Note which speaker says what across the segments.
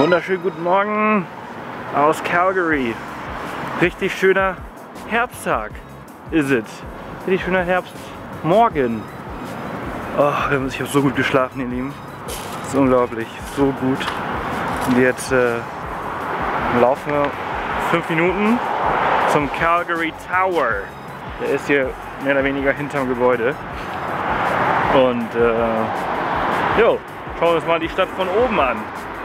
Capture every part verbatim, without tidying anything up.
Speaker 1: Wunderschönen guten Morgen aus Calgary. Richtig schöner Herbsttag ist es. Richtig schöner Herbstmorgen. Oh, ich habe so gut geschlafen, ihr Lieben. Das ist unglaublich, so gut. Und jetzt äh, laufen wir fünf Minuten zum Calgary Tower. Der ist hier mehr oder weniger hinterm Gebäude. Und äh, jo, schauen wir uns mal die Stadt von oben an.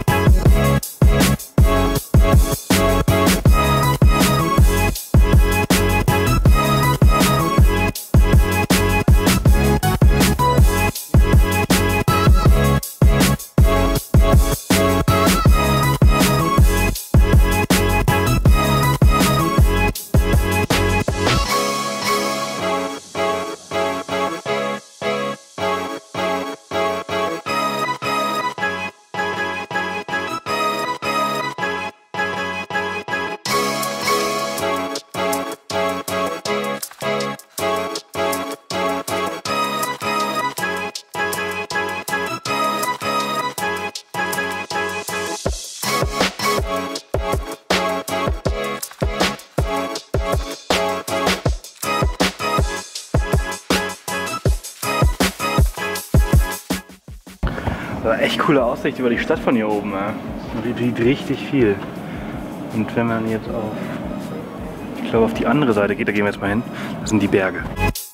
Speaker 1: Echt coole Aussicht über die Stadt von hier oben. Ja. Man sieht richtig viel. Und wenn man jetzt auf, ich glaube auf die andere Seite geht, da gehen wir jetzt mal hin, das sind die Berge.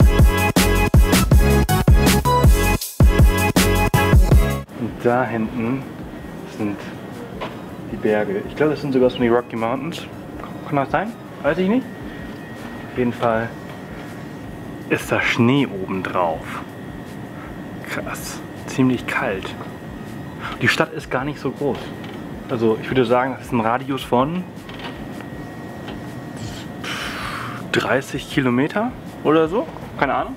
Speaker 1: Und da hinten sind die Berge. Ich glaube, das sind sogar so die Rocky Mountains. Kann das sein? Weiß ich nicht. Auf jeden Fall ist da Schnee oben drauf. Krass. Ziemlich kalt. Die Stadt ist gar nicht so groß. Also ich würde sagen, das ist ein Radius von dreißig Kilometer oder so. Keine Ahnung.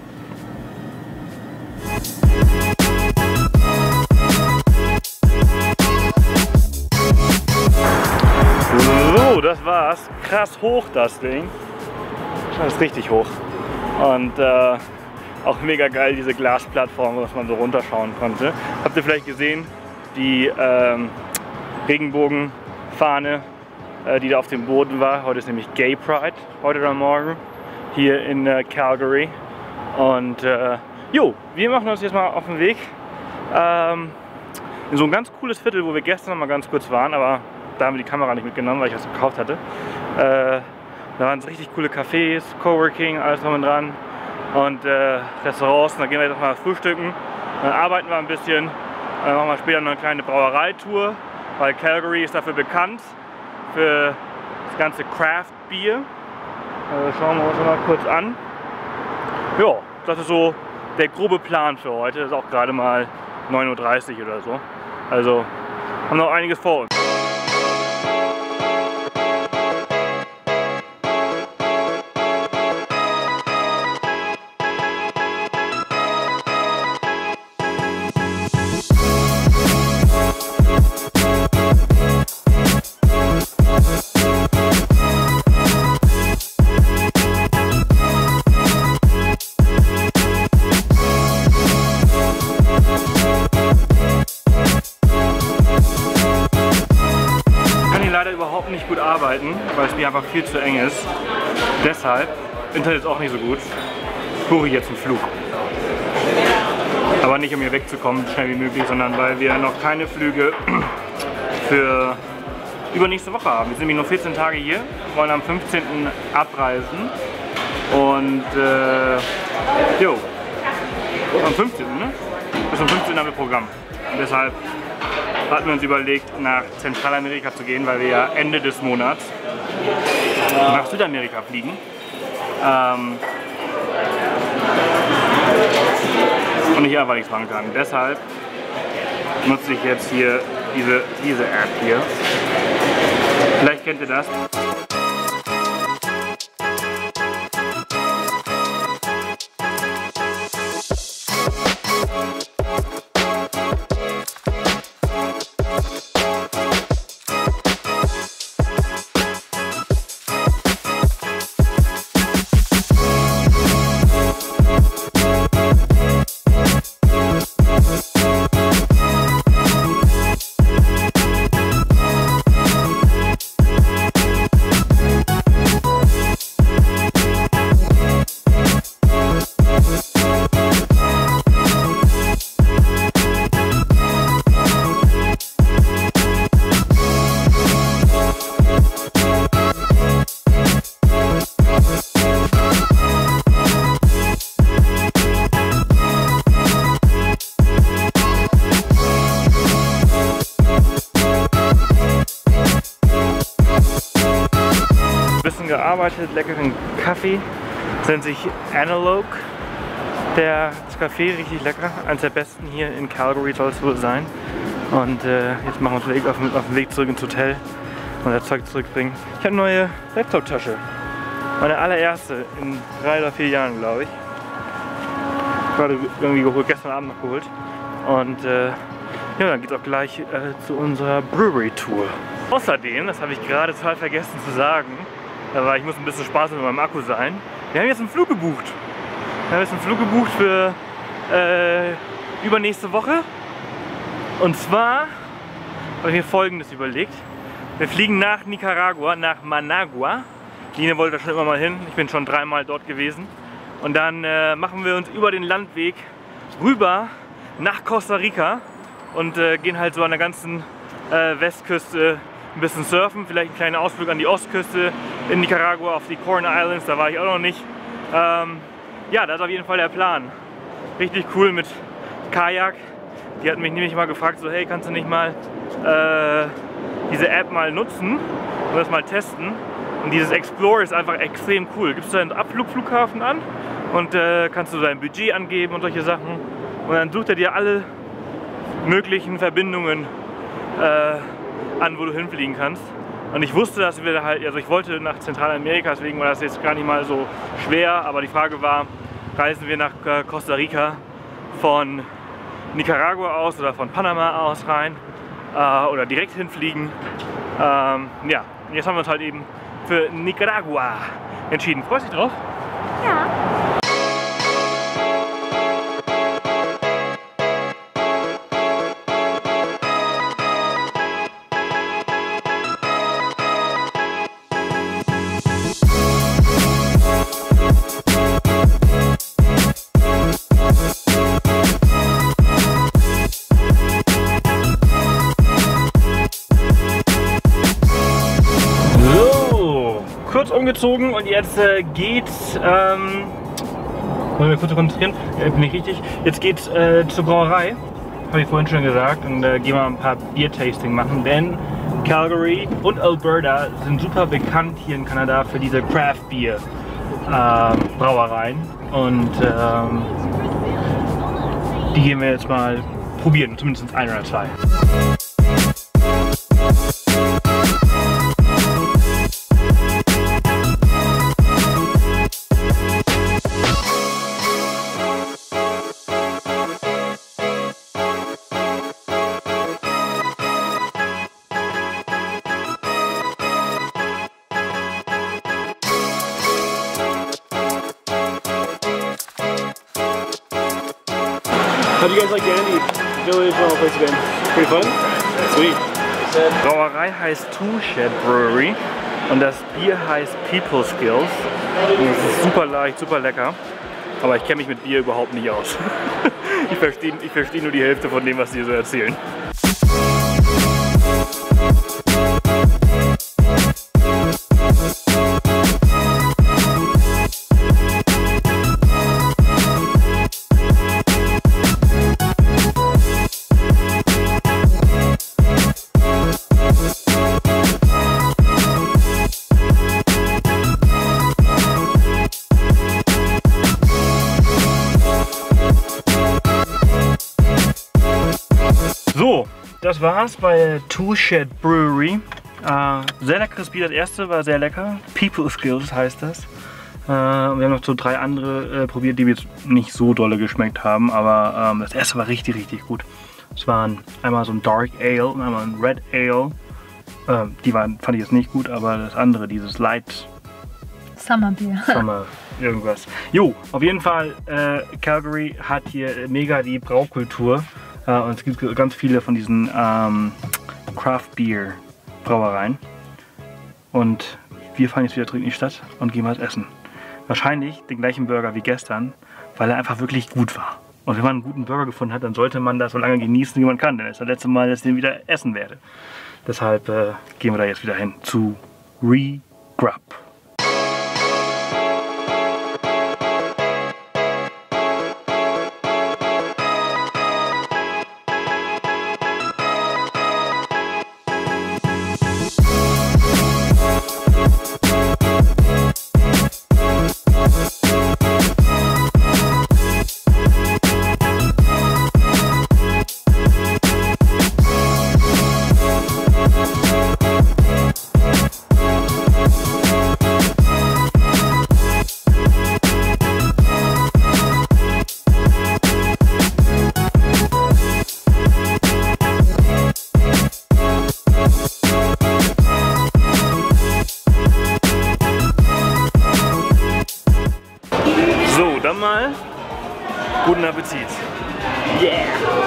Speaker 1: So, das war's. Krass hoch das Ding. Das ist richtig hoch. Und äh, auch mega geil, diese Glasplattform, was man so runterschauen konnte. Habt ihr vielleicht gesehen, die ähm, Regenbogenfahne, äh, die da auf dem Boden war. Heute ist nämlich Gay Pride, heute oder morgen, hier in äh, Calgary. Und äh, jo, wir machen uns jetzt mal auf den Weg ähm, in so ein ganz cooles Viertel, wo wir gestern noch mal ganz kurz waren, aber da haben wir die Kamera nicht mitgenommen, weil ich das gekauft hatte. Äh, da waren es richtig coole Cafés, Coworking, alles drum und dran. Und äh, Restaurants, und dann gehen wir jetzt mal frühstücken, dann arbeiten wir ein bisschen, dann machen wir später noch eine kleine Brauereitour, weil Calgary ist dafür bekannt, für das ganze Craft-Bier. Also schauen wir uns mal kurz an. Ja, das ist so der grobe Plan für heute, das ist auch gerade mal neun Uhr dreißig oder so. Also haben noch einiges vor uns. Überhaupt nicht gut arbeiten, weil es mir einfach viel zu eng ist. Deshalb, Internet ist auch nicht so gut, buche ich jetzt einen Flug. Aber nicht um hier wegzukommen, so schnell wie möglich, sondern weil wir noch keine Flüge für übernächste Woche haben. Wir sind nämlich nur vierzehn Tage hier, wollen am fünfzehnten abreisen. Und äh, jo, am fünfzehnten ne? Bis zum fünfzehnten haben wir Programm. Und deshalb hatten wir uns überlegt, nach Zentralamerika zu gehen, weil wir ja Ende des Monats nach Südamerika fliegen. Ähm und ich einfach nichts machen kann. Deshalb nutze ich jetzt hier diese, diese App hier. Vielleicht kennt ihr das. verarbeitet leckeren Kaffee. Das nennt sich Analog. Der, das Café richtig lecker. Eines der besten hier in Calgary soll es wohl sein. Und äh, jetzt machen wir uns auf, auf den Weg zurück ins Hotel und das Zeug zurückbringen. Ich habe eine neue Laptop-Tasche. Meine allererste in drei oder vier Jahren, glaube ich. Gerade irgendwie geholt, gestern Abend noch geholt. Und äh, ja, dann geht es auch gleich äh, zu unserer Brewery-Tour. Außerdem, das habe ich gerade total vergessen zu sagen, aber ich muss ein bisschen Spaß mit meinem Akku sein. Wir haben jetzt einen Flug gebucht. Wir haben jetzt einen Flug gebucht für äh, übernächste Woche. Und zwar habe ich mir Folgendes überlegt. Wir fliegen nach Nicaragua, nach Managua. Line wollte da schon immer mal hin. Ich bin schon dreimal dort gewesen. Und dann äh, machen wir uns über den Landweg rüber nach Costa Rica und äh, gehen halt so an der ganzen äh, Westküste ein bisschen surfen. Vielleicht einen kleinen Ausflug an die Ostküste in Nicaragua auf die Corn Islands. Da war ich auch noch nicht. Ähm, Ja, das ist auf jeden Fall der Plan. Richtig cool mit Kajak. Die hatten mich nämlich mal gefragt, so hey, kannst du nicht mal äh, diese App mal nutzen und das mal testen? Und dieses Explore ist einfach extrem cool. Gibst du deinen Abflugflughafen an und äh, kannst du dein Budget angeben und solche Sachen. Und dann sucht er dir alle möglichen Verbindungen äh, an, wo du hinfliegen kannst. Und ich wusste, dass wir halt, also ich wollte nach Zentralamerika, deswegen war das jetzt gar nicht mal so schwer, aber die Frage war, reisen wir nach Costa Rica von Nicaragua aus oder von Panama aus rein äh, oder direkt hinfliegen. Ähm, ja, jetzt haben wir uns halt eben für Nicaragua entschieden. Freust du dich drauf?
Speaker 2: Ja.
Speaker 1: Umgezogen und jetzt äh, geht's, ähm, wollen wir kurz konzentrieren, äh, bin ich richtig, jetzt geht's äh, zur Brauerei, habe ich vorhin schon gesagt, und äh, gehen wir ein paar Bier-Tasting machen, denn Calgary und Alberta sind super bekannt hier in Kanada für diese Craft-Bier-Brauereien äh, und ähm, die gehen wir jetzt mal probieren, zumindest ein oder zwei.
Speaker 3: How do you guys like Dandy Village uh, place again? Pretty fun? Sweet.
Speaker 1: Brauerei heißt Two Shed Brewery und das Bier heißt People Skills. Und es ist super leicht, super lecker. Aber ich kenne mich mit Bier überhaupt nicht aus. Ich verstehe ich versteh nur die Hälfte von dem, was die so erzählen. So, das war's bei Two Shed Brewery. Äh, sehr leckeres Bier, das erste war sehr lecker. People Skills heißt das. Äh, wir haben noch so drei andere äh, probiert, die mir jetzt nicht so dolle geschmeckt haben, aber ähm, das erste war richtig, richtig gut. Es waren einmal so ein Dark Ale und einmal ein Red Ale. Äh, die waren, fand ich jetzt nicht gut, aber das andere, dieses Light
Speaker 2: Summer Beer.
Speaker 1: Summer irgendwas. Jo, auf jeden Fall, äh, Calgary hat hier mega die Braukultur. Uh, und es gibt ganz viele von diesen ähm, Craft Beer Brauereien. Und wir fahren jetzt wieder zurück in die Stadt und gehen was essen. Wahrscheinlich den gleichen Burger wie gestern, weil er einfach wirklich gut war. Und wenn man einen guten Burger gefunden hat, dann sollte man das so lange genießen, wie man kann. Denn das ist das letzte Mal, dass ich den wieder essen werde. Deshalb äh, gehen wir da jetzt wieder hin zu Re-Grub. Dann mal guten Appetit. Yeah!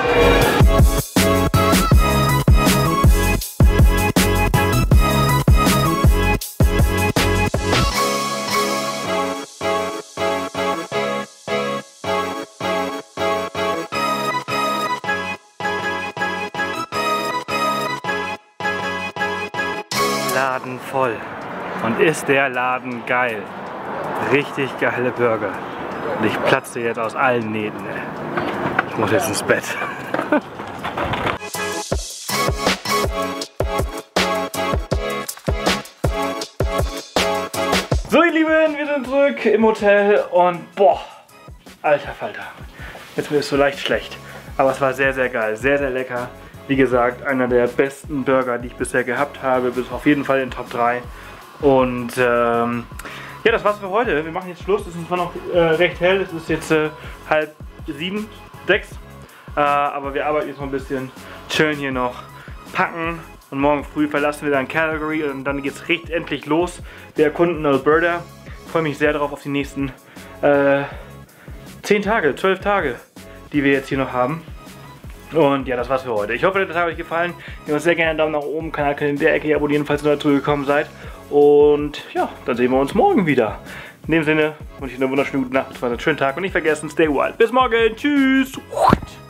Speaker 1: Laden voll. Und ist der Laden geil. Richtig geile Burger. Und ich platze jetzt aus allen Nähten. Ich muss jetzt ins Bett. So ihr Lieben, wir sind zurück im Hotel und boah, alter Falter. Jetzt wird es so leicht schlecht. Aber es war sehr, sehr geil. Sehr, sehr lecker. Wie gesagt, einer der besten Burger, die ich bisher gehabt habe. Bis auf jeden Fall in Top drei. Und ähm, ja, das war's für heute. Wir machen jetzt Schluss. Es ist zwar noch äh, recht hell. Es ist jetzt äh, halb sieben, sechs. Äh, aber wir arbeiten jetzt noch ein bisschen. Chillen hier noch. Packen. Und morgen früh verlassen wir dann Calgary. Und dann geht's recht endlich los. Wir erkunden Alberta. Ich freue mich sehr darauf auf die nächsten äh, zehn Tage, zwölf Tage, die wir jetzt hier noch haben. Und ja, das war's für heute. Ich hoffe, das hat euch gefallen. Ihr könnt sehr gerne einen Daumen nach oben, Kanal in der Ecke abonnieren, falls ihr dazu gekommen seid. Und ja, dann sehen wir uns morgen wieder. In dem Sinne wünsche ich eine wunderschöne gute Nacht, einen schönen Tag und nicht vergessen, stay wild. Bis morgen, tschüss!